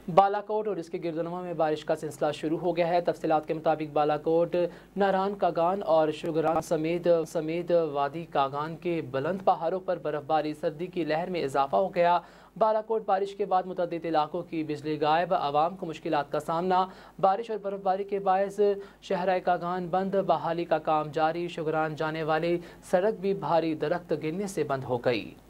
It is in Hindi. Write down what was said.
बालाकोट और इसके गिरदुनमा में बारिश का सिलसिला शुरू हो गया है। तफसीलात के मुताबिक बालाकोट, नारान कागान और शुगरान समेत वादी कागान के बुलंद पहाड़ों पर बर्फबारी, सर्दी की लहर में इजाफा हो गया। बालाकोट बारिश के बाद मुतअद्दिद इलाकों की बिजली गायब, आवाम को मुश्किलात का सामना। बारिश और बर्फबारी के बायस शहर कागान बंद, बहाली का काम जारी। शुगरान जाने वाली सड़क भी भारी दरख्त गिरने से बंद हो गई।